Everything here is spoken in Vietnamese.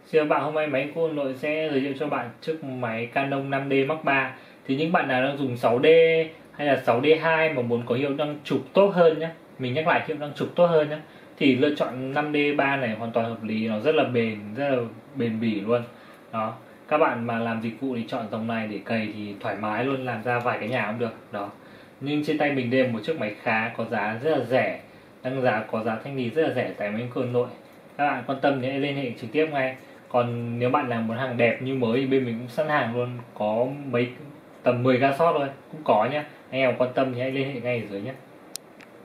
Xin chào bạn, hôm nay máy của Hà Nội sẽ giới thiệu cho bạn chiếc máy Canon 5D Mark III. Thì những bạn nào đang dùng 6D hay là 6D2 mà muốn có hiệu năng chụp tốt hơn nhé, mình nhắc lại hiệu năng chụp tốt hơn nhé, thì lựa chọn 5D3 này hoàn toàn hợp lý, nó rất là bền bỉ luôn. Đó, các bạn mà làm dịch vụ thì chọn dòng này để cày thì thoải mái luôn, làm ra vài cái nhà cũng được. Đó. Nhưng trên tay mình đây là một chiếc máy khá có giá rất là rẻ, có giá thanh lý rất là rẻ tại máy của Hà Nội. Các bạn quan tâm thì hãy liên hệ trực tiếp ngay. Còn nếu bạn nào muốn hàng đẹp như mới thì bên mình cũng sẵn hàng luôn, có mấy tầm 10 ca sót thôi cũng có nhá. Anh em quan tâm thì hãy liên hệ ngay ở dưới nhé.